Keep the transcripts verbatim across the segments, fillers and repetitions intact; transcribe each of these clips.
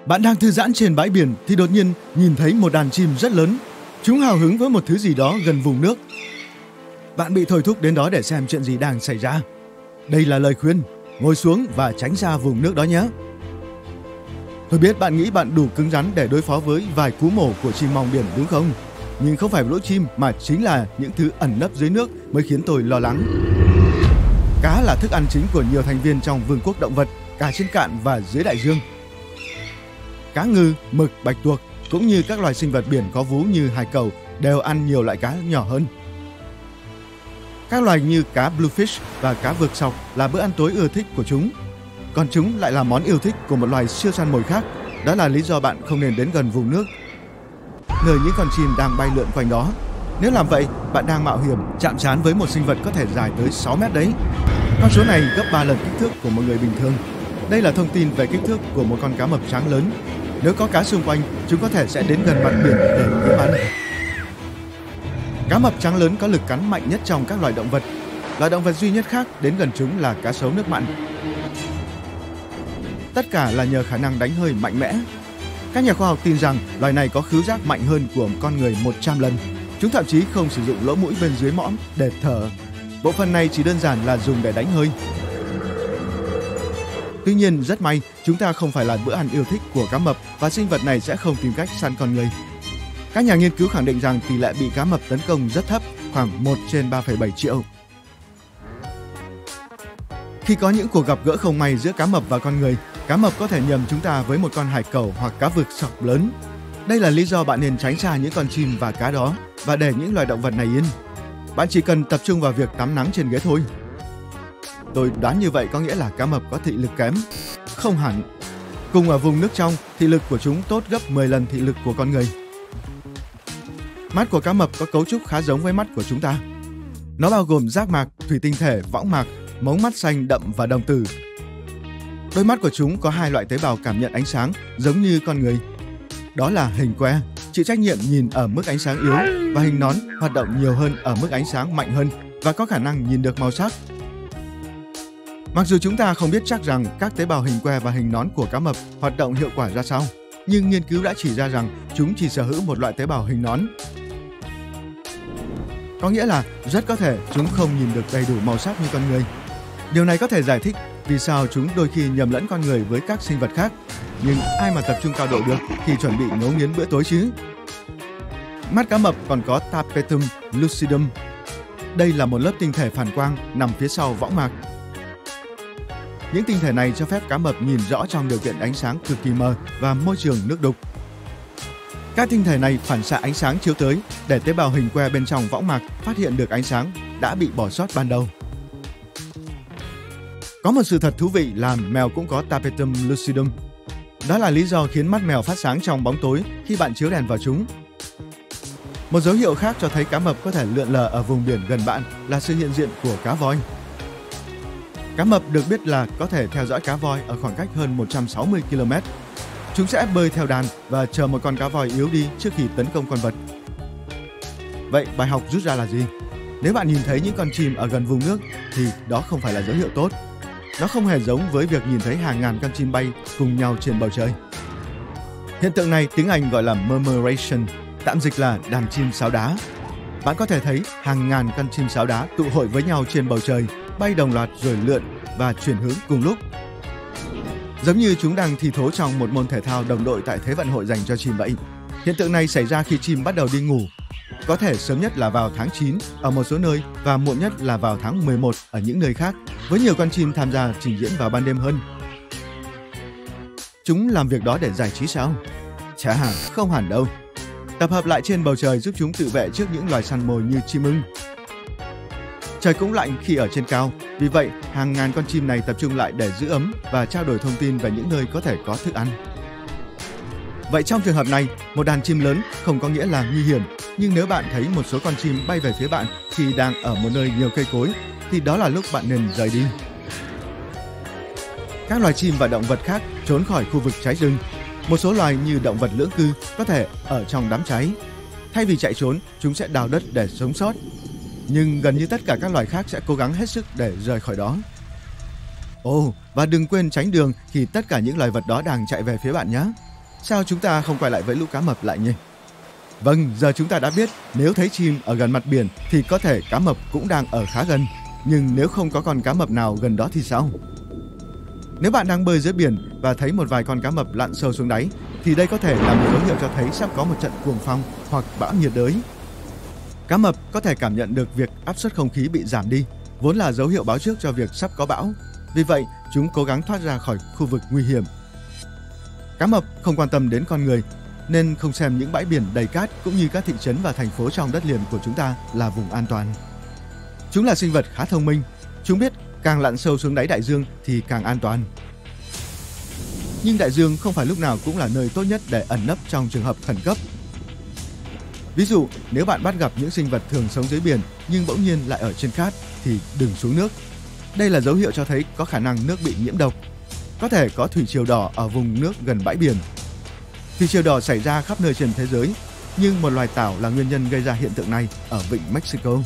Bạn đang thư giãn trên bãi biển thì đột nhiên nhìn thấy một đàn chim rất lớn. Chúng hào hứng với một thứ gì đó gần vùng nước. Bạn bị thôi thúc đến đó để xem chuyện gì đang xảy ra. Đây là lời khuyên, ngồi xuống và tránh xa vùng nước đó nhé. Tôi biết bạn nghĩ bạn đủ cứng rắn để đối phó với vài cú mổ của chim mòng biển đúng không? Nhưng không phải lũ chim mà chính là những thứ ẩn nấp dưới nước mới khiến tôi lo lắng. Cá là thức ăn chính của nhiều thành viên trong vương quốc động vật, cả trên cạn và dưới đại dương. Cá ngừ, mực, bạch tuộc cũng như các loài sinh vật biển có vú như hải cẩu đều ăn nhiều loại cá nhỏ hơn. Các loài như cá bluefish và cá vượt sọc là bữa ăn tối ưa thích của chúng. Còn chúng lại là món yêu thích của một loài siêu săn mồi khác. Đó là lý do bạn không nên đến gần vùng nước, nơi những con chim đang bay lượn quanh đó. Nếu làm vậy, bạn đang mạo hiểm chạm trán với một sinh vật có thể dài tới sáu mét đấy. Con số này gấp ba lần kích thước của một người bình thường. Đây là thông tin về kích thước của một con cá mập trắng lớn. Nếu có cá xung quanh, chúng có thể sẽ đến gần mặt biển để kiếm ăn. Cá mập trắng lớn có lực cắn mạnh nhất trong các loài động vật. Loài động vật duy nhất khác đến gần chúng là cá sấu nước mặn. Tất cả là nhờ khả năng đánh hơi mạnh mẽ. Các nhà khoa học tin rằng loài này có khứu giác mạnh hơn của con người một trăm lần. Chúng thậm chí không sử dụng lỗ mũi bên dưới mõm để thở. Bộ phận này chỉ đơn giản là dùng để đánh hơi. Tuy nhiên, rất may, chúng ta không phải là bữa ăn yêu thích của cá mập và sinh vật này sẽ không tìm cách săn con người. Các nhà nghiên cứu khẳng định rằng tỷ lệ bị cá mập tấn công rất thấp, khoảng một trên ba phẩy bảy triệu. Khi có những cuộc gặp gỡ không may giữa cá mập và con người, cá mập có thể nhầm chúng ta với một con hải cẩu hoặc cá vượt sọc lớn. Đây là lý do bạn nên tránh xa những con chim và cá đó và để những loài động vật này yên. Bạn chỉ cần tập trung vào việc tắm nắng trên ghế thôi. Tôi đoán như vậy có nghĩa là cá mập có thị lực kém. Không hẳn. Cùng ở vùng nước trong, thị lực của chúng tốt gấp mười lần thị lực của con người. Mắt của cá mập có cấu trúc khá giống với mắt của chúng ta. Nó bao gồm giác mạc, thủy tinh thể, võng mạc, mống mắt xanh đậm và đồng tử. Đôi mắt của chúng có hai loại tế bào cảm nhận ánh sáng giống như con người. Đó là hình que, chịu trách nhiệm nhìn ở mức ánh sáng yếu, và hình nón hoạt động nhiều hơn ở mức ánh sáng mạnh hơn và có khả năng nhìn được màu sắc. Mặc dù chúng ta không biết chắc rằng các tế bào hình que và hình nón của cá mập hoạt động hiệu quả ra sao, nhưng nghiên cứu đã chỉ ra rằng chúng chỉ sở hữu một loại tế bào hình nón. Có nghĩa là rất có thể chúng không nhìn được đầy đủ màu sắc như con người. Điều này có thể giải thích vì sao chúng đôi khi nhầm lẫn con người với các sinh vật khác. Nhưng ai mà tập trung cao độ được khi chuẩn bị ngấu nghiến bữa tối chứ? Mắt cá mập còn có tapetum lucidum. Đây là một lớp tinh thể phản quang nằm phía sau võng mạc. Những tinh thể này cho phép cá mập nhìn rõ trong điều kiện ánh sáng cực kỳ mờ và môi trường nước đục. Các tinh thể này phản xạ ánh sáng chiếu tới để tế bào hình que bên trong võng mạc phát hiện được ánh sáng đã bị bỏ sót ban đầu. Có một sự thật thú vị là mèo cũng có tapetum lucidum. Đó là lý do khiến mắt mèo phát sáng trong bóng tối khi bạn chiếu đèn vào chúng. Một dấu hiệu khác cho thấy cá mập có thể lượn lờ ở vùng biển gần bạn là sự hiện diện của cá voi. Cá mập được biết là có thể theo dõi cá voi ở khoảng cách hơn một trăm sáu mươi ki lô mét. Chúng sẽ bơi theo đàn và chờ một con cá voi yếu đi trước khi tấn công con vật. Vậy bài học rút ra là gì? Nếu bạn nhìn thấy những con chim ở gần vùng nước thì đó không phải là dấu hiệu tốt. Nó không hề giống với việc nhìn thấy hàng ngàn con chim bay cùng nhau trên bầu trời. Hiện tượng này tiếng Anh gọi là murmuration, tạm dịch là đàn chim sáo đá. Bạn có thể thấy hàng ngàn con chim sáo đá tụ hội với nhau trên bầu trời, bay đồng loạt rồi lượn và chuyển hướng cùng lúc. Giống như chúng đang thi thố trong một môn thể thao đồng đội tại Thế vận hội dành cho chim vậy. Hiện tượng này xảy ra khi chim bắt đầu đi ngủ. Có thể sớm nhất là vào tháng chín ở một số nơi và muộn nhất là vào tháng mười một ở những nơi khác, với nhiều con chim tham gia trình diễn vào ban đêm hơn. Chúng làm việc đó để giải trí sao? Chả không hẳn đâu. Tập hợp lại trên bầu trời giúp chúng tự vệ trước những loài săn mồi như chim ưng. Trời cũng lạnh khi ở trên cao, vì vậy hàng ngàn con chim này tập trung lại để giữ ấm và trao đổi thông tin về những nơi có thể có thức ăn. Vậy trong trường hợp này, một đàn chim lớn không có nghĩa là nguy hiểm, nhưng nếu bạn thấy một số con chim bay về phía bạn khi đang ở một nơi nhiều cây cối, thì đó là lúc bạn nên rời đi. Các loài chim và động vật khác trốn khỏi khu vực cháy rừng. Một số loài như động vật lưỡng cư có thể ở trong đám cháy. Thay vì chạy trốn, chúng sẽ đào đất để sống sót. Nhưng gần như tất cả các loài khác sẽ cố gắng hết sức để rời khỏi đó. Ồ, và đừng quên tránh đường khi tất cả những loài vật đó đang chạy về phía bạn nhé. Sao chúng ta không quay lại với lũ cá mập lại nhỉ? Vâng, giờ chúng ta đã biết nếu thấy chim ở gần mặt biển thì có thể cá mập cũng đang ở khá gần. Nhưng nếu không có con cá mập nào gần đó thì sao? Nếu bạn đang bơi dưới biển và thấy một vài con cá mập lặn sâu xuống đáy thì đây có thể là một dấu hiệu cho thấy sắp có một trận cuồng phong hoặc bão nhiệt đới. Cá mập có thể cảm nhận được việc áp suất không khí bị giảm đi, vốn là dấu hiệu báo trước cho việc sắp có bão. Vì vậy, chúng cố gắng thoát ra khỏi khu vực nguy hiểm. Cá mập không quan tâm đến con người, nên không xem những bãi biển đầy cát cũng như các thị trấn và thành phố trong đất liền của chúng ta là vùng an toàn. Chúng là sinh vật khá thông minh. Chúng biết càng lặn sâu xuống đáy đại dương thì càng an toàn. Nhưng đại dương không phải lúc nào cũng là nơi tốt nhất để ẩn nấp trong trường hợp khẩn cấp. Ví dụ, nếu bạn bắt gặp những sinh vật thường sống dưới biển nhưng bỗng nhiên lại ở trên cát thì đừng xuống nước. Đây là dấu hiệu cho thấy có khả năng nước bị nhiễm độc. Có thể có thủy triều đỏ ở vùng nước gần bãi biển. Thủy triều đỏ xảy ra khắp nơi trên thế giới, nhưng một loài tảo là nguyên nhân gây ra hiện tượng này ở vịnh Mexico.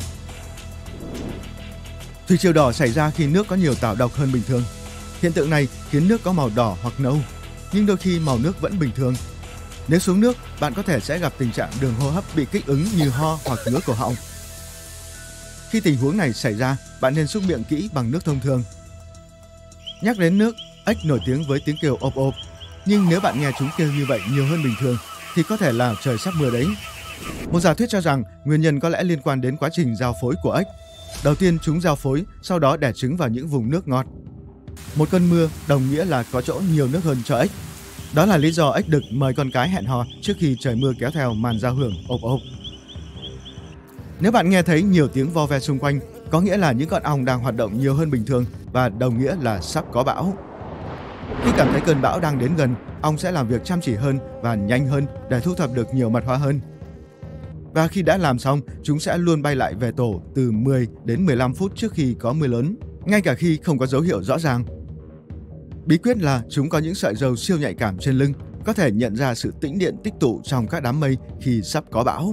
Thủy triều đỏ xảy ra khi nước có nhiều tảo độc hơn bình thường. Hiện tượng này khiến nước có màu đỏ hoặc nâu, nhưng đôi khi màu nước vẫn bình thường. Nếu xuống nước, bạn có thể sẽ gặp tình trạng đường hô hấp bị kích ứng như ho hoặc ngứa cổ họng. Khi tình huống này xảy ra, bạn nên súc miệng kỹ bằng nước thông thường. Nhắc đến nước, ếch nổi tiếng với tiếng kêu ộp ộp, nhưng nếu bạn nghe chúng kêu như vậy nhiều hơn bình thường thì có thể là trời sắp mưa đấy. Một giả thuyết cho rằng nguyên nhân có lẽ liên quan đến quá trình giao phối của ếch. Đầu tiên chúng giao phối, sau đó đẻ trứng vào những vùng nước ngọt. Một cơn mưa đồng nghĩa là có chỗ nhiều nước hơn cho ếch. Đó là lý do ếch đực mời con cái hẹn hò trước khi trời mưa kéo theo màn giao hưởng ộp ộp. Nếu bạn nghe thấy nhiều tiếng vo ve xung quanh, có nghĩa là những con ong đang hoạt động nhiều hơn bình thường và đồng nghĩa là sắp có bão. Khi cảm thấy cơn bão đang đến gần, ong sẽ làm việc chăm chỉ hơn và nhanh hơn để thu thập được nhiều mật hoa hơn. Và khi đã làm xong, chúng sẽ luôn bay lại về tổ từ mười đến mười lăm phút trước khi có mưa lớn, ngay cả khi không có dấu hiệu rõ ràng. Bí quyết là chúng có những sợi râu siêu nhạy cảm trên lưng, có thể nhận ra sự tĩnh điện tích tụ trong các đám mây khi sắp có bão.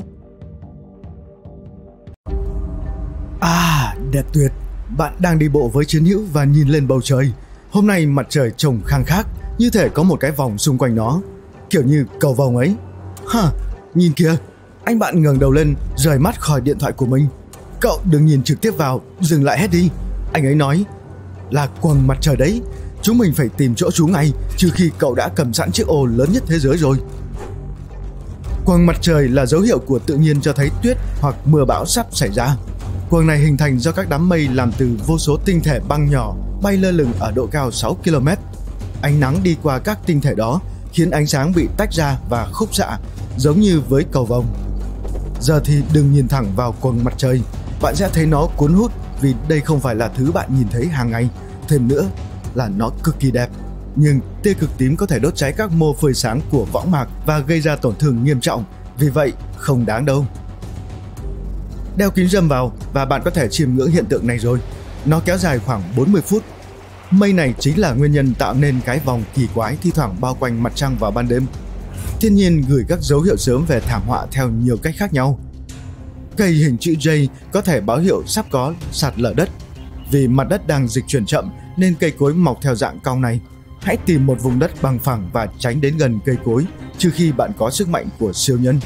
À, đẹp tuyệt! Bạn đang đi bộ với chiến hữu và nhìn lên bầu trời. Hôm nay mặt trời trông khang khác, như thể có một cái vòng xung quanh nó, kiểu như cầu vồng ấy. Hả, nhìn kìa! Anh bạn ngẩng đầu lên, rời mắt khỏi điện thoại của mình. Cậu đừng nhìn trực tiếp vào, dừng lại hết đi. Anh ấy nói, là quầng mặt trời đấy. Chúng mình phải tìm chỗ trú ngay, trừ khi cậu đã cầm sẵn chiếc ô lớn nhất thế giới rồi. Quầng mặt trời là dấu hiệu của tự nhiên cho thấy tuyết hoặc mưa bão sắp xảy ra. Quầng này hình thành do các đám mây làm từ vô số tinh thể băng nhỏ bay lơ lửng ở độ cao sáu ki lô mét. Ánh nắng đi qua các tinh thể đó khiến ánh sáng bị tách ra và khúc xạ, giống như với cầu vồng. Giờ thì đừng nhìn thẳng vào quầng mặt trời, bạn sẽ thấy nó cuốn hút vì đây không phải là thứ bạn nhìn thấy hàng ngày. Thêm nữa là nó cực kỳ đẹp, nhưng tia cực tím có thể đốt cháy các mô phơi sáng của võng mạc và gây ra tổn thương nghiêm trọng, vì vậy không đáng đâu. Đeo kính râm vào và bạn có thể chiêm ngưỡng hiện tượng này rồi. Nó kéo dài khoảng bốn mươi phút. Mây này chính là nguyên nhân tạo nên cái vòng kỳ quái thi thoảng bao quanh mặt trăng vào ban đêm. Thiên nhiên gửi các dấu hiệu sớm về thảm họa theo nhiều cách khác nhau. Cây hình chữ J có thể báo hiệu sắp có sạt lở đất. Vì mặt đất đang dịch chuyển chậm nên cây cối mọc theo dạng cong này. Hãy tìm một vùng đất bằng phẳng và tránh đến gần cây cối, trừ khi bạn có sức mạnh của siêu nhân.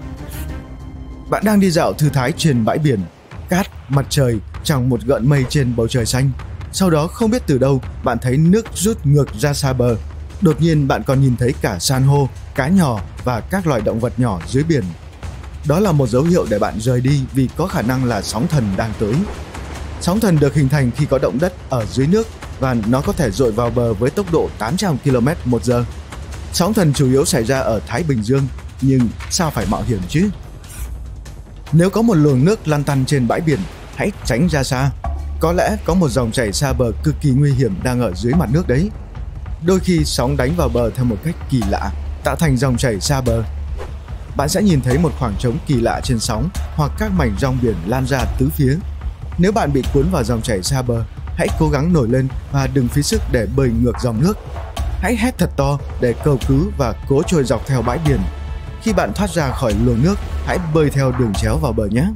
Bạn đang đi dạo thư thái trên bãi biển, cát, mặt trời, chẳng một gợn mây trên bầu trời xanh. Sau đó không biết từ đâu bạn thấy nước rút ngược ra xa bờ. Đột nhiên bạn còn nhìn thấy cả san hô, cá nhỏ và các loài động vật nhỏ dưới biển. Đó là một dấu hiệu để bạn rời đi vì có khả năng là sóng thần đang tới. Sóng thần được hình thành khi có động đất ở dưới nước và nó có thể dội vào bờ với tốc độ tám trăm ki lô mét một giờ. Sóng thần chủ yếu xảy ra ở Thái Bình Dương, nhưng sao phải mạo hiểm chứ? Nếu có một luồng nước lăn tăn trên bãi biển, hãy tránh ra xa. Có lẽ có một dòng chảy xa bờ cực kỳ nguy hiểm đang ở dưới mặt nước đấy. Đôi khi sóng đánh vào bờ theo một cách kỳ lạ, tạo thành dòng chảy xa bờ. Bạn sẽ nhìn thấy một khoảng trống kỳ lạ trên sóng hoặc các mảnh rong biển lan ra tứ phía. Nếu bạn bị cuốn vào dòng chảy xa bờ, hãy cố gắng nổi lên và đừng phí sức để bơi ngược dòng nước. Hãy hét thật to để cầu cứu và cố trôi dọc theo bãi biển. Khi bạn thoát ra khỏi luồng nước, hãy bơi theo đường chéo vào bờ nhé.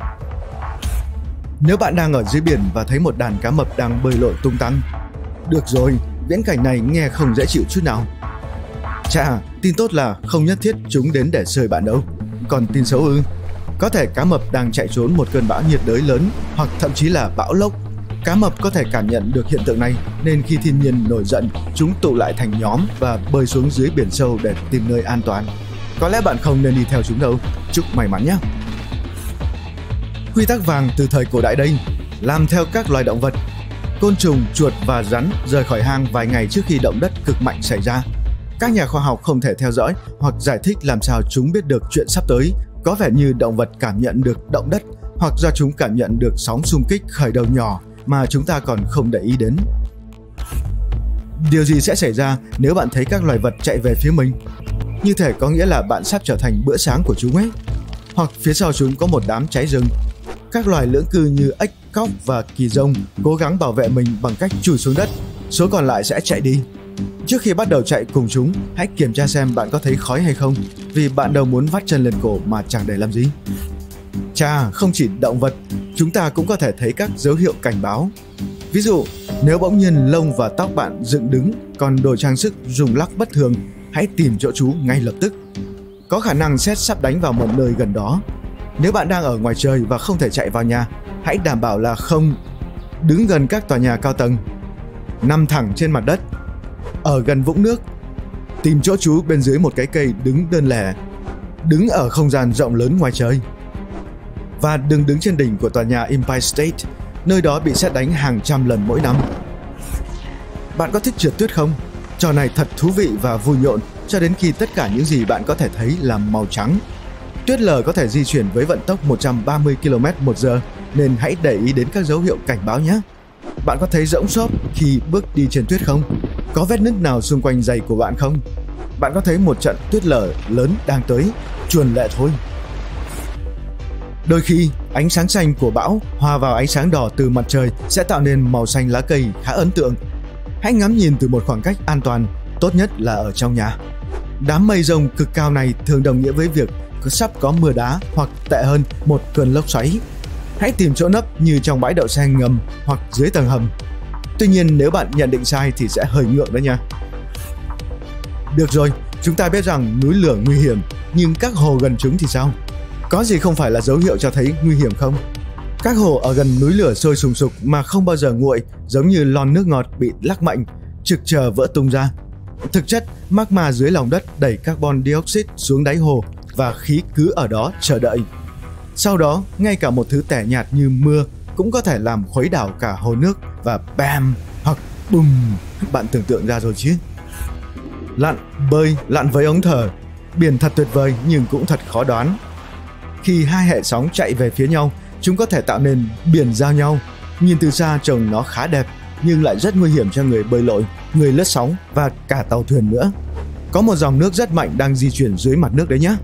Nếu bạn đang ở dưới biển và thấy một đàn cá mập đang bơi lội tung tăng, được rồi, viễn cảnh này nghe không dễ chịu chút nào. Chà, tin tốt là không nhất thiết chúng đến để sơi bạn đâu. Còn tin xấu ư? Có thể cá mập đang chạy trốn một cơn bão nhiệt đới lớn hoặc thậm chí là bão lốc. Cá mập có thể cảm nhận được hiện tượng này nên khi thiên nhiên nổi giận, chúng tụ lại thành nhóm và bơi xuống dưới biển sâu để tìm nơi an toàn. Có lẽ bạn không nên đi theo chúng đâu. Chúc may mắn nhé! Quy tắc vàng từ thời cổ đại đây: làm theo các loài động vật. Côn trùng, chuột và rắn rời khỏi hang vài ngày trước khi động đất cực mạnh xảy ra. Các nhà khoa học không thể theo dõi hoặc giải thích làm sao chúng biết được chuyện sắp tới. Có vẻ như động vật cảm nhận được động đất hoặc do chúng cảm nhận được sóng xung kích khởi đầu nhỏ mà chúng ta còn không để ý đến. Điều gì sẽ xảy ra nếu bạn thấy các loài vật chạy về phía mình? Như thể có nghĩa là bạn sắp trở thành bữa sáng của chúng ấy. Hoặc phía sau chúng có một đám cháy rừng. Các loài lưỡng cư như ếch, cóc và kỳ rông cố gắng bảo vệ mình bằng cách chui xuống đất. Số còn lại sẽ chạy đi. Trước khi bắt đầu chạy cùng chúng, hãy kiểm tra xem bạn có thấy khói hay không, vì bạn đâu muốn vắt chân lên cổ mà chẳng để làm gì. Chà, không chỉ động vật, chúng ta cũng có thể thấy các dấu hiệu cảnh báo. Ví dụ, nếu bỗng nhiên lông và tóc bạn dựng đứng, còn đồ trang sức rung lắc bất thường, hãy tìm chỗ trú ngay lập tức. Có khả năng sét sắp đánh vào một nơi gần đó. Nếu bạn đang ở ngoài trời và không thể chạy vào nhà, hãy đảm bảo là không đứng gần các tòa nhà cao tầng, nằm thẳng trên mặt đất, ở gần vũng nước, tìm chỗ trú bên dưới một cái cây đứng đơn lẻ, đứng ở không gian rộng lớn ngoài trời. Và đừng đứng trên đỉnh của tòa nhà Empire State, nơi đó bị sét đánh hàng trăm lần mỗi năm. Bạn có thích trượt tuyết không? Trò này thật thú vị và vui nhộn cho đến khi tất cả những gì bạn có thể thấy là màu trắng. Tuyết lở có thể di chuyển với vận tốc một trăm ba mươi ki lô mét một giờ, nên hãy để ý đến các dấu hiệu cảnh báo nhé. Bạn có thấy rỗng xốp khi bước đi trên tuyết không? Có vết nứt nào xung quanh giày của bạn không? Bạn có thấy một trận tuyết lở lớn đang tới? Chuồn lẹ thôi. Đôi khi, ánh sáng xanh của bão hòa vào ánh sáng đỏ từ mặt trời sẽ tạo nên màu xanh lá cây khá ấn tượng. Hãy ngắm nhìn từ một khoảng cách an toàn, tốt nhất là ở trong nhà. Đám mây rông cực cao này thường đồng nghĩa với việc sắp có mưa đá hoặc tệ hơn, một cơn lốc xoáy. Hãy tìm chỗ nấp như trong bãi đậu xe ngầm hoặc dưới tầng hầm. Tuy nhiên, nếu bạn nhận định sai thì sẽ hơi ngượng đó nha. Được rồi, chúng ta biết rằng núi lửa nguy hiểm, nhưng các hồ gần chúng thì sao? Có gì không phải là dấu hiệu cho thấy nguy hiểm không? Các hồ ở gần núi lửa sôi sùng sục mà không bao giờ nguội, giống như lon nước ngọt bị lắc mạnh, trực chờ vỡ tung ra. Thực chất, magma dưới lòng đất đẩy carbon dioxide xuống đáy hồ và khí cứ ở đó chờ đợi. Sau đó, ngay cả một thứ tẻ nhạt như mưa cũng có thể làm khuấy đảo cả hồ nước và bam hoặc bùm, bạn tưởng tượng ra rồi chứ. Lặn, bơi, lặn với ống thở. Biển thật tuyệt vời nhưng cũng thật khó đoán. Khi hai hệ sóng chạy về phía nhau, chúng có thể tạo nên biển giao nhau. Nhìn từ xa trông nó khá đẹp, nhưng lại rất nguy hiểm cho người bơi lội, người lướt sóng và cả tàu thuyền nữa. Có một dòng nước rất mạnh đang di chuyển dưới mặt nước đấy nhé.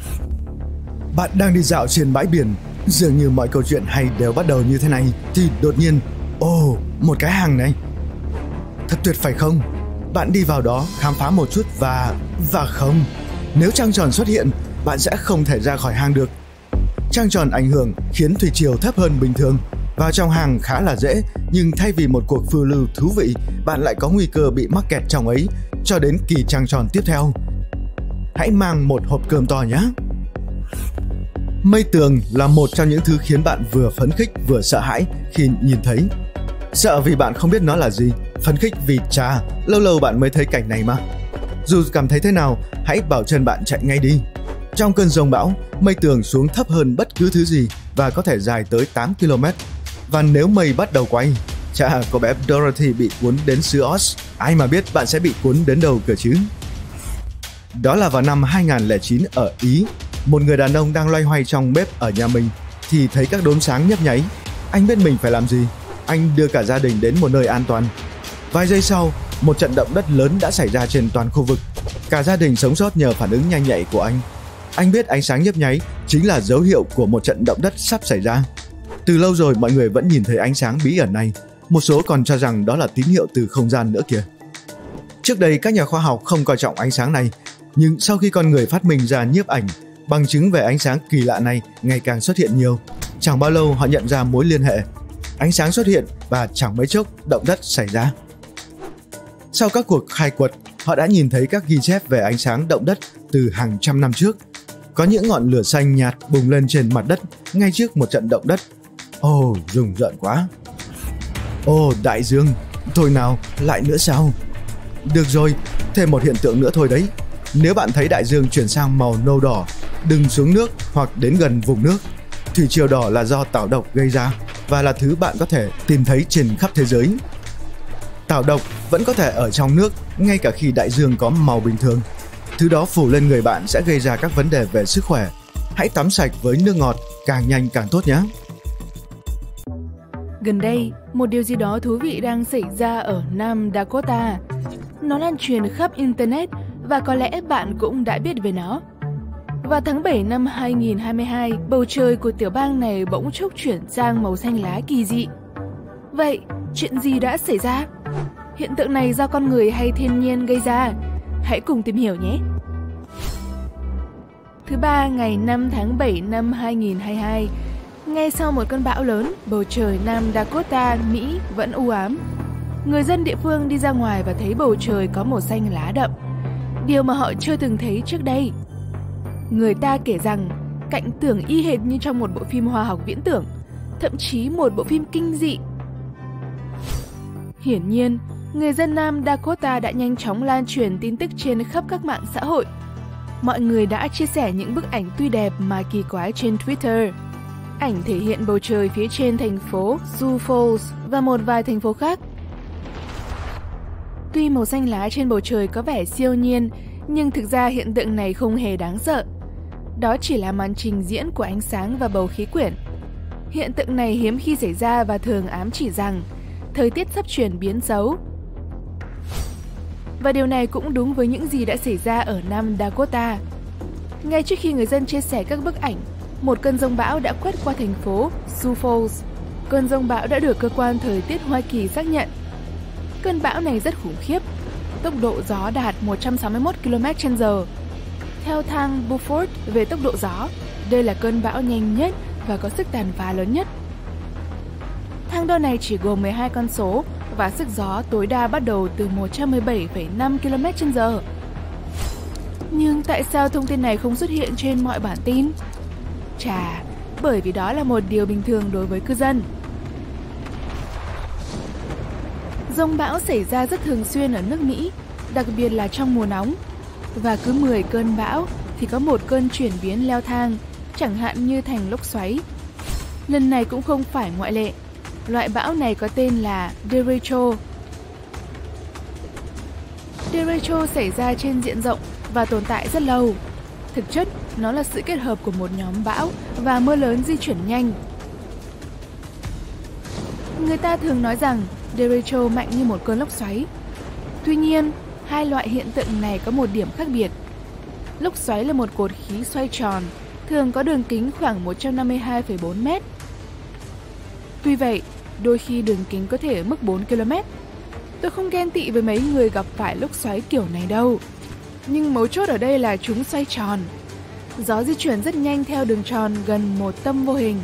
Bạn đang đi dạo trên bãi biển, dường như mọi câu chuyện hay đều bắt đầu như thế này, thì đột nhiên, ồ, oh, một cái hang này. Thật tuyệt phải không? Bạn đi vào đó khám phá một chút và... và không. Nếu trăng tròn xuất hiện, bạn sẽ không thể ra khỏi hang được. Trăng tròn ảnh hưởng khiến thủy triều thấp hơn bình thường. Vào trong hang khá là dễ, nhưng thay vì một cuộc phiêu lưu thú vị, bạn lại có nguy cơ bị mắc kẹt trong ấy cho đến kỳ trăng tròn tiếp theo. Hãy mang một hộp cơm to nhé. Mây tường là một trong những thứ khiến bạn vừa phấn khích vừa sợ hãi khi nhìn thấy. Sợ vì bạn không biết nó là gì, phấn khích vì chà, lâu lâu bạn mới thấy cảnh này mà. Dù cảm thấy thế nào, hãy bảo chân bạn chạy ngay đi. Trong cơn giông bão, mây tường xuống thấp hơn bất cứ thứ gì và có thể dài tới tám ki lô mét. Và nếu mây bắt đầu quay, chà, cô bé Dorothy bị cuốn đến xứ Oz, ai mà biết bạn sẽ bị cuốn đến đâu cơ chứ. Đó là vào năm hai nghìn không trăm lẻ chín ở Ý, một người đàn ông đang loay hoay trong bếp ở nhà mình thì thấy các đốm sáng nhấp nháy. Anh biết mình phải làm gì. Anh đưa cả gia đình đến một nơi an toàn. Vài giây sau, một trận động đất lớn đã xảy ra trên toàn khu vực. Cả gia đình sống sót nhờ phản ứng nhanh nhạy của anh. Anh biết ánh sáng nhấp nháy chính là dấu hiệu của một trận động đất sắp xảy ra. Từ lâu rồi mọi người vẫn nhìn thấy ánh sáng bí ẩn này. Một số còn cho rằng đó là tín hiệu từ không gian nữa kìa. Trước đây các nhà khoa học không coi trọng ánh sáng này, nhưng sau khi con người phát minh ra nhiếp ảnh, bằng chứng về ánh sáng kỳ lạ này ngày càng xuất hiện nhiều. Chẳng bao lâu họ nhận ra mối liên hệ. Ánh sáng xuất hiện và chẳng mấy chốc động đất xảy ra. Sau các cuộc khai quật, họ đã nhìn thấy các ghi chép về ánh sáng động đất từ hàng trăm năm trước. Có những ngọn lửa xanh nhạt bùng lên trên mặt đất ngay trước một trận động đất. Ồ, rùng rợn quá. Ồ, đại dương, thôi nào, lại nữa sao? Được rồi, thêm một hiện tượng nữa thôi đấy. Nếu bạn thấy đại dương chuyển sang màu nâu đỏ, đừng xuống nước hoặc đến gần vùng nước. Thủy triều đỏ là do tảo độc gây ra và là thứ bạn có thể tìm thấy trên khắp thế giới. Tảo độc vẫn có thể ở trong nước ngay cả khi đại dương có màu bình thường. Thứ đó phủ lên người bạn sẽ gây ra các vấn đề về sức khỏe. Hãy tắm sạch với nước ngọt, càng nhanh càng tốt nhé. Gần đây, một điều gì đó thú vị đang xảy ra ở Nam Dakota. Nó lan truyền khắp Internet và có lẽ bạn cũng đã biết về nó. Vào tháng bảy năm hai nghìn không trăm hai mươi hai, bầu trời của tiểu bang này bỗng chốc chuyển sang màu xanh lá kỳ dị. Vậy, chuyện gì đã xảy ra? Hiện tượng này do con người hay thiên nhiên gây ra? Hãy cùng tìm hiểu nhé! Thứ ba, ngày năm tháng bảy năm hai nghìn không trăm hai mươi hai, ngay sau một cơn bão lớn, bầu trời Nam Dakota, Mỹ vẫn u ám. Người dân địa phương đi ra ngoài và thấy bầu trời có màu xanh lá đậm, điều mà họ chưa từng thấy trước đây. Người ta kể rằng cảnh tượng y hệt như trong một bộ phim khoa học viễn tưởng, thậm chí một bộ phim kinh dị. Hiển nhiên, người dân Nam Dakota đã nhanh chóng lan truyền tin tức trên khắp các mạng xã hội. Mọi người đã chia sẻ những bức ảnh tuy đẹp mà kỳ quái trên Twitter. Ảnh thể hiện bầu trời phía trên thành phố Sioux Falls và một vài thành phố khác. Tuy màu xanh lá trên bầu trời có vẻ siêu nhiên, nhưng thực ra hiện tượng này không hề đáng sợ. Đó chỉ là màn trình diễn của ánh sáng và bầu khí quyển. Hiện tượng này hiếm khi xảy ra và thường ám chỉ rằng thời tiết sắp chuyển biến xấu. Và điều này cũng đúng với những gì đã xảy ra ở Nam Dakota. Ngay trước khi người dân chia sẻ các bức ảnh, một cơn giông bão đã quét qua thành phố Sioux Falls. Cơn giông bão đã được cơ quan thời tiết Hoa Kỳ xác nhận. Cơn bão này rất khủng khiếp, tốc độ gió đạt một trăm sáu mươi mốt ki lô mét trên giờ. Theo thang Beaufort về tốc độ gió, đây là cơn bão nhanh nhất và có sức tàn phá lớn nhất. Thang đo này chỉ gồm mười hai con số và sức gió tối đa bắt đầu từ một trăm mười bảy phẩy năm ki lô mét trên giờ. Nhưng tại sao thông tin này không xuất hiện trên mọi bản tin? Chà, bởi vì đó là một điều bình thường đối với cư dân. Giông bão xảy ra rất thường xuyên ở nước Mỹ, đặc biệt là trong mùa nóng. Và cứ mười cơn bão thì có một cơn chuyển biến leo thang, chẳng hạn như thành lốc xoáy. Lần này cũng không phải ngoại lệ. Loại bão này có tên là derecho. Derecho xảy ra trên diện rộng và tồn tại rất lâu. Thực chất, nó là sự kết hợp của một nhóm bão và mưa lớn di chuyển nhanh. Người ta thường nói rằng derecho mạnh như một cơn lốc xoáy. Tuy nhiên, hai loại hiện tượng này có một điểm khác biệt. Lốc xoáy là một cột khí xoay tròn, thường có đường kính khoảng một trăm năm mươi hai phẩy bốn mét. Tuy vậy, đôi khi đường kính có thể ở mức bốn ki lô mét. Tôi không ghen tị với mấy người gặp phải lốc xoáy kiểu này đâu. Nhưng mấu chốt ở đây là chúng xoay tròn. Gió di chuyển rất nhanh theo đường tròn gần một tâm vô hình.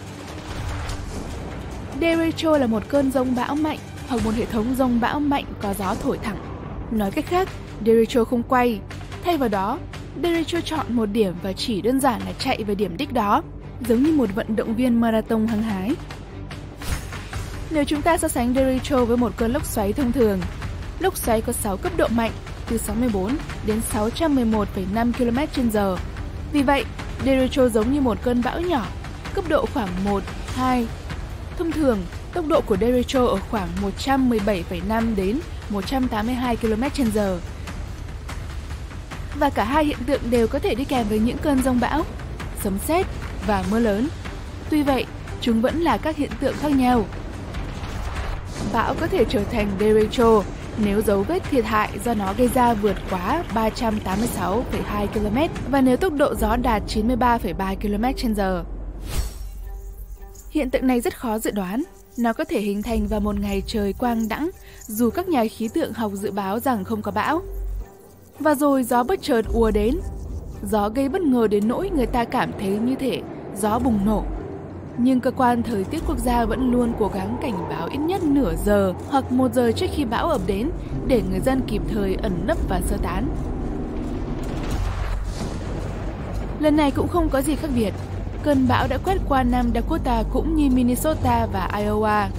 Derecho là một cơn giông bão mạnh hoặc một hệ thống giông bão mạnh có gió thổi thẳng. Nói cách khác, derecho không quay. Thay vào đó, derecho chọn một điểm và chỉ đơn giản là chạy về điểm đích đó, giống như một vận động viên marathon hăng hái. Nếu chúng ta so sánh derecho với một cơn lốc xoáy thông thường, lốc xoáy có sáu cấp độ mạnh, từ sáu mươi bốn đến sáu trăm mười một phẩy năm ki lô mét trên giờ. Vì vậy, derecho giống như một cơn bão nhỏ, cấp độ khoảng một, hai. Thông thường, tốc độ của derecho ở khoảng một trăm mười bảy phẩy năm đến một trăm tám mươi hai ki lô mét trên giờ. Và cả hai hiện tượng đều có thể đi kèm với những cơn giông bão, sấm sét và mưa lớn. Tuy vậy, chúng vẫn là các hiện tượng khác nhau. Bão có thể trở thành derecho nếu dấu vết thiệt hại do nó gây ra vượt quá ba trăm tám mươi sáu phẩy hai ki lô mét và nếu tốc độ gió đạt chín mươi ba phẩy ba ki lô mét trên giờ. Hiện tượng này rất khó dự đoán. Nó có thể hình thành vào một ngày trời quang đãng, dù các nhà khí tượng học dự báo rằng không có bão. Và rồi gió bất chợt ùa đến. Gió gây bất ngờ đến nỗi người ta cảm thấy như thể gió bùng nổ. Nhưng cơ quan thời tiết quốc gia vẫn luôn cố gắng cảnh báo ít nhất nửa giờ hoặc một giờ trước khi bão ập đến để người dân kịp thời ẩn nấp và sơ tán. Lần này cũng không có gì khác biệt. Cơn bão đã quét qua Nam Dakota cũng như Minnesota và Iowa.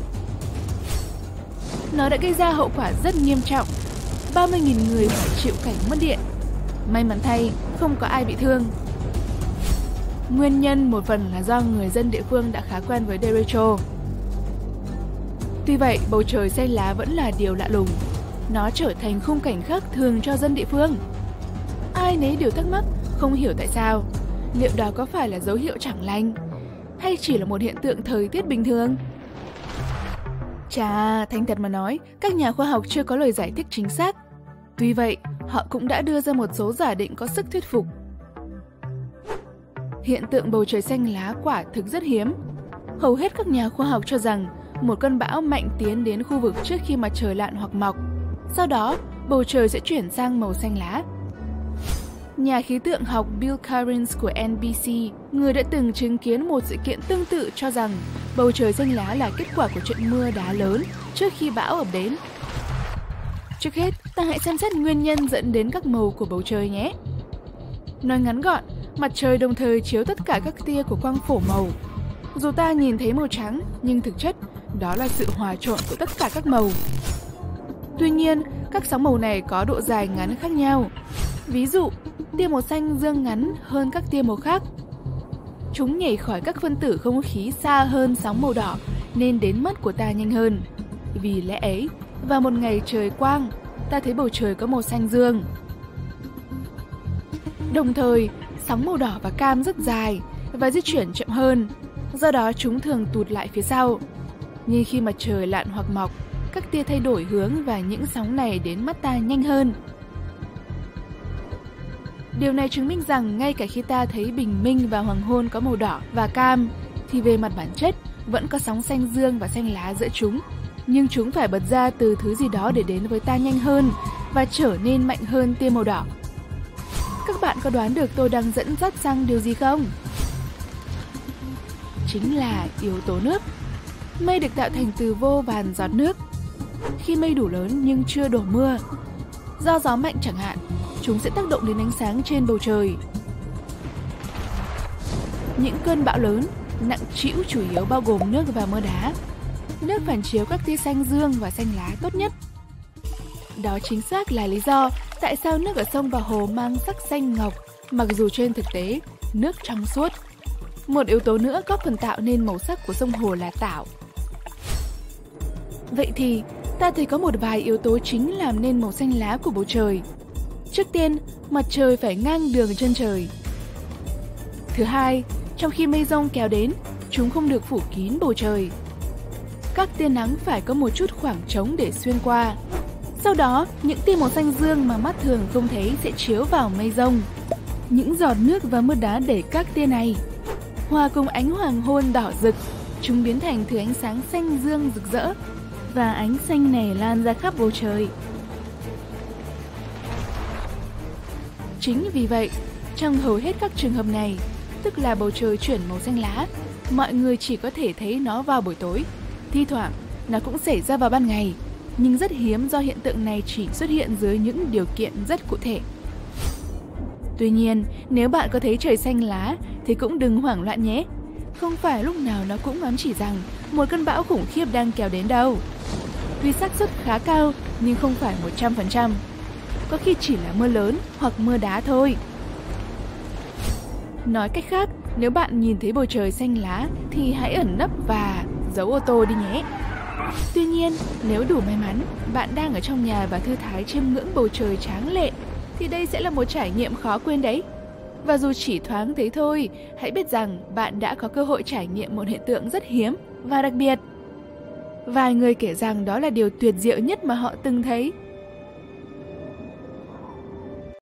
Nó đã gây ra hậu quả rất nghiêm trọng. ba mươi nghìn người phải chịu cảnh mất điện. May mắn thay, không có ai bị thương. Nguyên nhân một phần là do người dân địa phương đã khá quen với derecho. Tuy vậy, bầu trời xanh lá vẫn là điều lạ lùng. Nó trở thành khung cảnh khác thường cho dân địa phương. Ai nấy đều thắc mắc, không hiểu tại sao. Liệu đó có phải là dấu hiệu chẳng lành, hay chỉ là một hiện tượng thời tiết bình thường? Chà, thành thật mà nói, các nhà khoa học chưa có lời giải thích chính xác. Tuy vậy, họ cũng đã đưa ra một số giả định có sức thuyết phục. Hiện tượng bầu trời xanh lá quả thực rất hiếm. Hầu hết các nhà khoa học cho rằng một cơn bão mạnh tiến đến khu vực trước khi mặt trời lặn hoặc mọc. Sau đó, bầu trời sẽ chuyển sang màu xanh lá. Nhà khí tượng học Bill Cairns của N B C, người đã từng chứng kiến một sự kiện tương tự, cho rằng bầu trời xanh lá là kết quả của trận mưa đá lớn trước khi bão ập đến. Trước hết, ta hãy xem xét nguyên nhân dẫn đến các màu của bầu trời nhé. Nói ngắn gọn, mặt trời đồng thời chiếu tất cả các tia của quang phổ màu. Dù ta nhìn thấy màu trắng, nhưng thực chất đó là sự hòa trộn của tất cả các màu. Tuy nhiên, các sóng màu này có độ dài ngắn khác nhau. Ví dụ, tia màu xanh dương ngắn hơn các tia màu khác. Chúng nhảy khỏi các phân tử không khí xa hơn sóng màu đỏ nên đến mắt của ta nhanh hơn. Vì lẽ ấy, vào một ngày trời quang, ta thấy bầu trời có màu xanh dương. Đồng thời, sóng màu đỏ và cam rất dài và di chuyển chậm hơn, do đó chúng thường tụt lại phía sau. Nhưng khi mặt trời lặn hoặc mọc, các tia thay đổi hướng và những sóng này đến mắt ta nhanh hơn. Điều này chứng minh rằng ngay cả khi ta thấy bình minh và hoàng hôn có màu đỏ và cam, thì về mặt bản chất vẫn có sóng xanh dương và xanh lá giữa chúng. Nhưng chúng phải bật ra từ thứ gì đó để đến với ta nhanh hơn và trở nên mạnh hơn tia màu đỏ. Các bạn có đoán được tôi đang dẫn dắt sang điều gì không? Chính là yếu tố nước. Mây được tạo thành từ vô vàn giọt nước. Khi mây đủ lớn nhưng chưa đổ mưa, do gió mạnh chẳng hạn, chúng sẽ tác động đến ánh sáng trên bầu trời. Những cơn bão lớn, nặng trĩu chủ yếu bao gồm nước và mưa đá. Nước phản chiếu các tia xanh dương và xanh lá tốt nhất. Đó chính xác là lý do tại sao nước ở sông và hồ mang sắc xanh ngọc, mặc dù trên thực tế, nước trong suốt. Một yếu tố nữa góp phần tạo nên màu sắc của sông hồ là tảo. Vậy thì, ta thấy có một vài yếu tố chính làm nên màu xanh lá của bầu trời. Trước tiên, mặt trời phải ngang đường chân trời. Thứ hai, trong khi mây giông kéo đến, chúng không được phủ kín bầu trời. Các tia nắng phải có một chút khoảng trống để xuyên qua. Sau đó, những tia màu xanh dương mà mắt thường không thấy sẽ chiếu vào mây giông. Những giọt nước và mưa đá đẩy các tia này. Hòa cùng ánh hoàng hôn đỏ rực, chúng biến thành thứ ánh sáng xanh dương rực rỡ. Và ánh xanh này lan ra khắp bầu trời. Chính vì vậy, trong hầu hết các trường hợp này, tức là bầu trời chuyển màu xanh lá, mọi người chỉ có thể thấy nó vào buổi tối. Thi thoảng, nó cũng xảy ra vào ban ngày, nhưng rất hiếm do hiện tượng này chỉ xuất hiện dưới những điều kiện rất cụ thể. Tuy nhiên, nếu bạn có thấy trời xanh lá thì cũng đừng hoảng loạn nhé. Không phải lúc nào nó cũng ám chỉ rằng một cơn bão khủng khiếp đang kéo đến đâu. Tuy xác suất khá cao nhưng không phải một trăm phần trăm. Có khi chỉ là mưa lớn hoặc mưa đá thôi. Nói cách khác, nếu bạn nhìn thấy bầu trời xanh lá thì hãy ẩn nấp và giấu ô tô đi nhé. Tuy nhiên, nếu đủ may mắn, bạn đang ở trong nhà và thư thái chiêm ngưỡng bầu trời tráng lệ, thì đây sẽ là một trải nghiệm khó quên đấy. Và dù chỉ thoáng thế thôi, hãy biết rằng bạn đã có cơ hội trải nghiệm một hiện tượng rất hiếm và đặc biệt. Vài người kể rằng đó là điều tuyệt diệu nhất mà họ từng thấy.